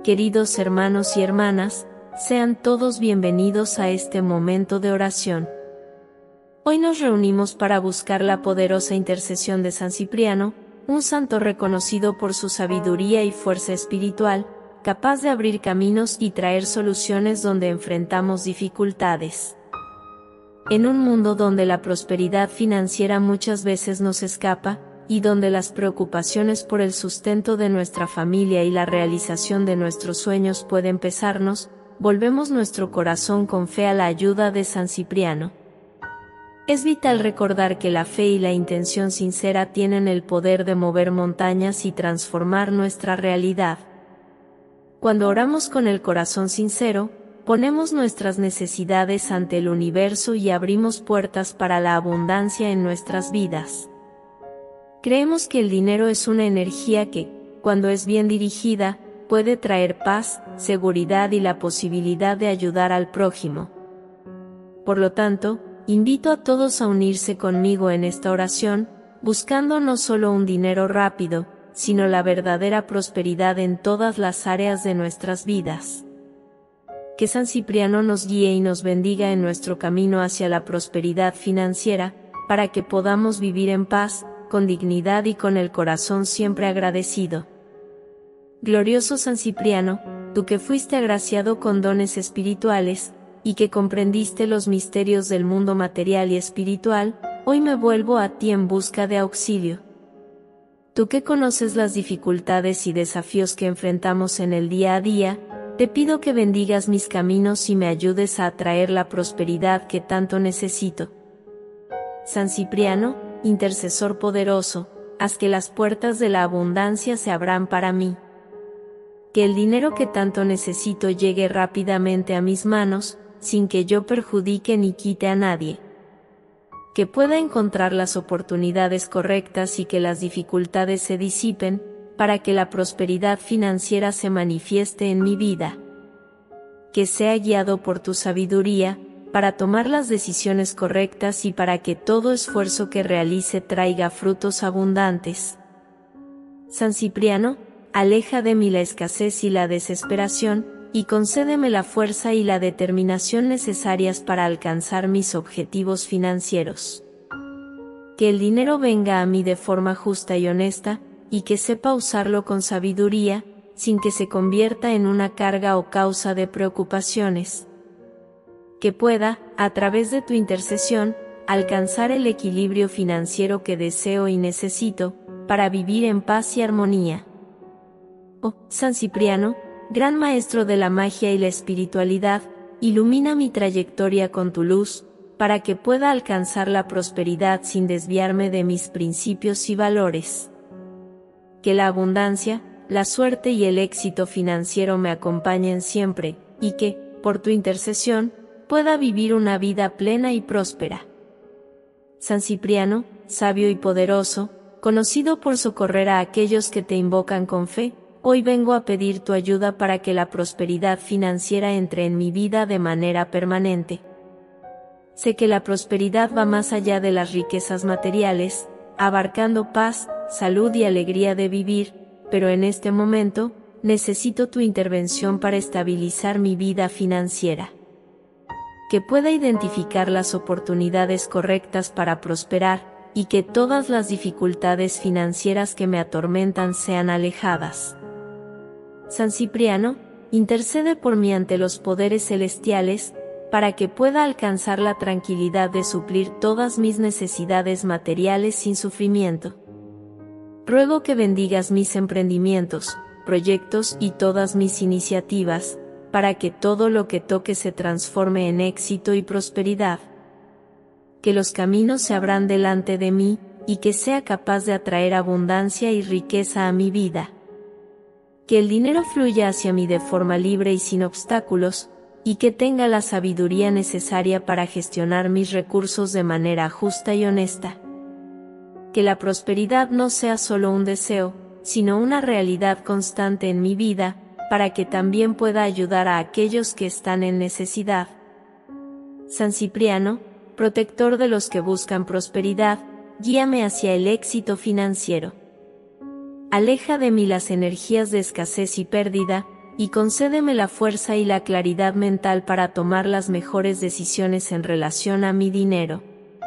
Queridos hermanos y hermanas, sean todos bienvenidos a este momento de oración. Hoy nos reunimos para buscar la poderosa intercesión de San Cipriano, un santo reconocido por su sabiduría y fuerza espiritual, capaz de abrir caminos y traer soluciones donde enfrentamos dificultades. En un mundo donde la prosperidad financiera muchas veces nos escapa, y donde las preocupaciones por el sustento de nuestra familia y la realización de nuestros sueños pueden pesarnos, volvemos nuestro corazón con fe a la ayuda de San Cipriano. Es vital recordar que la fe y la intención sincera tienen el poder de mover montañas y transformar nuestra realidad. Cuando oramos con el corazón sincero, ponemos nuestras necesidades ante el universo y abrimos puertas para la abundancia en nuestras vidas. Creemos que el dinero es una energía que, cuando es bien dirigida, puede traer paz, seguridad y la posibilidad de ayudar al prójimo. Por lo tanto, invito a todos a unirse conmigo en esta oración, buscando no solo un dinero rápido, sino la verdadera prosperidad en todas las áreas de nuestras vidas. Que San Cipriano nos guíe y nos bendiga en nuestro camino hacia la prosperidad financiera, para que podamos vivir en paz, con dignidad y con el corazón siempre agradecido. Glorioso San Cipriano, tú que fuiste agraciado con dones espirituales, y que comprendiste los misterios del mundo material y espiritual, hoy me vuelvo a ti en busca de auxilio. Tú que conoces las dificultades y desafíos que enfrentamos en el día a día, te pido que bendigas mis caminos y me ayudes a atraer la prosperidad que tanto necesito. San Cipriano, intercesor poderoso, haz que las puertas de la abundancia se abran para mí. Que el dinero que tanto necesito llegue rápidamente a mis manos, sin que yo perjudique ni quite a nadie. Que pueda encontrar las oportunidades correctas y que las dificultades se disipen, para que la prosperidad financiera se manifieste en mi vida. Que sea guiado por tu sabiduría, para tomar las decisiones correctas y para que todo esfuerzo que realice traiga frutos abundantes. San Cipriano, aleja de mí la escasez y la desesperación, y concédeme la fuerza y la determinación necesarias para alcanzar mis objetivos financieros. Que el dinero venga a mí de forma justa y honesta, y que sepa usarlo con sabiduría, sin que se convierta en una carga o causa de preocupaciones. Que pueda, a través de tu intercesión, alcanzar el equilibrio financiero que deseo y necesito, para vivir en paz y armonía. Oh, San Cipriano, gran maestro de la magia y la espiritualidad, ilumina mi trayectoria con tu luz, para que pueda alcanzar la prosperidad sin desviarme de mis principios y valores. Que la abundancia, la suerte y el éxito financiero me acompañen siempre, y que, por tu intercesión, pueda vivir una vida plena y próspera. San Cipriano, sabio y poderoso, conocido por socorrer a aquellos que te invocan con fe, hoy vengo a pedir tu ayuda para que la prosperidad financiera entre en mi vida de manera permanente. Sé que la prosperidad va más allá de las riquezas materiales, abarcando paz, salud y alegría de vivir, pero en este momento, necesito tu intervención para estabilizar mi vida financiera. Que pueda identificar las oportunidades correctas para prosperar, y que todas las dificultades financieras que me atormentan sean alejadas. San Cipriano, intercede por mí ante los poderes celestiales, para que pueda alcanzar la tranquilidad de suplir todas mis necesidades materiales sin sufrimiento. Ruego que bendigas mis emprendimientos, proyectos y todas mis iniciativas, para que todo lo que toque se transforme en éxito y prosperidad. Que los caminos se abran delante de mí, y que sea capaz de atraer abundancia y riqueza a mi vida. Que el dinero fluya hacia mí de forma libre y sin obstáculos, y que tenga la sabiduría necesaria para gestionar mis recursos de manera justa y honesta. Que la prosperidad no sea solo un deseo, sino una realidad constante en mi vida, para que también pueda ayudar a aquellos que están en necesidad. San Cipriano, protector de los que buscan prosperidad, guíame hacia el éxito financiero. Aleja de mí las energías de escasez y pérdida, y concédeme la fuerza y la claridad mental para tomar las mejores decisiones en relación a mi dinero.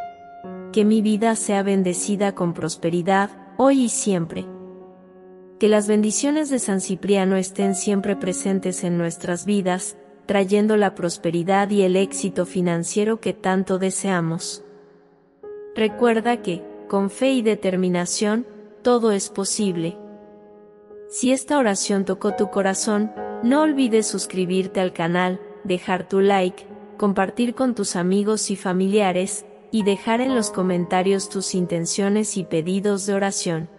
Que mi vida sea bendecida con prosperidad, hoy y siempre. Que las bendiciones de San Cipriano estén siempre presentes en nuestras vidas, trayendo la prosperidad y el éxito financiero que tanto deseamos. Recuerda que, con fe y determinación, todo es posible. Si esta oración tocó tu corazón, no olvides suscribirte al canal, dejar tu like, compartir con tus amigos y familiares, y dejar en los comentarios tus intenciones y pedidos de oración.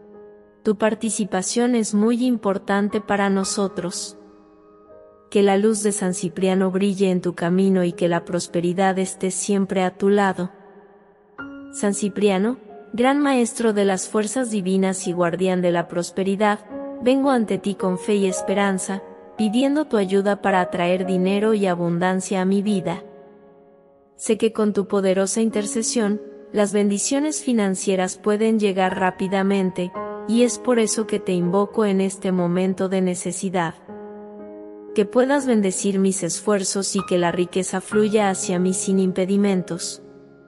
Tu participación es muy importante para nosotros. Que la luz de San Cipriano brille en tu camino y que la prosperidad esté siempre a tu lado. San Cipriano, gran maestro de las fuerzas divinas y guardián de la prosperidad, vengo ante ti con fe y esperanza, pidiendo tu ayuda para atraer dinero y abundancia a mi vida. Sé que con tu poderosa intercesión, las bendiciones financieras pueden llegar rápidamente, y es por eso que te invoco en este momento de necesidad. Que puedas bendecir mis esfuerzos y que la riqueza fluya hacia mí sin impedimentos.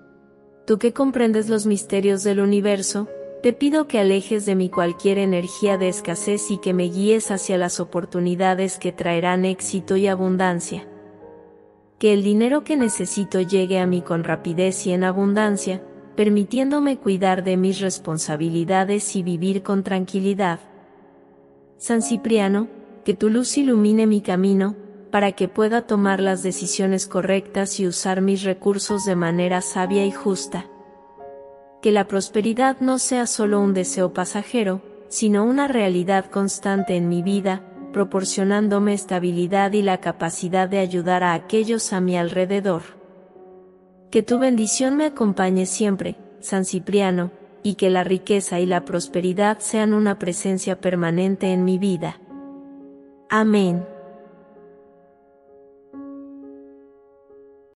Tú que comprendes los misterios del universo, te pido que alejes de mí cualquier energía de escasez y que me guíes hacia las oportunidades que traerán éxito y abundancia. Que el dinero que necesito llegue a mí con rapidez y en abundancia, permitiéndome cuidar de mis responsabilidades y vivir con tranquilidad. San Cipriano, que tu luz ilumine mi camino, para que pueda tomar las decisiones correctas y usar mis recursos de manera sabia y justa. Que la prosperidad no sea solo un deseo pasajero, sino una realidad constante en mi vida, proporcionándome estabilidad y la capacidad de ayudar a aquellos a mi alrededor. Que tu bendición me acompañe siempre, San Cipriano, y que la riqueza y la prosperidad sean una presencia permanente en mi vida. Amén.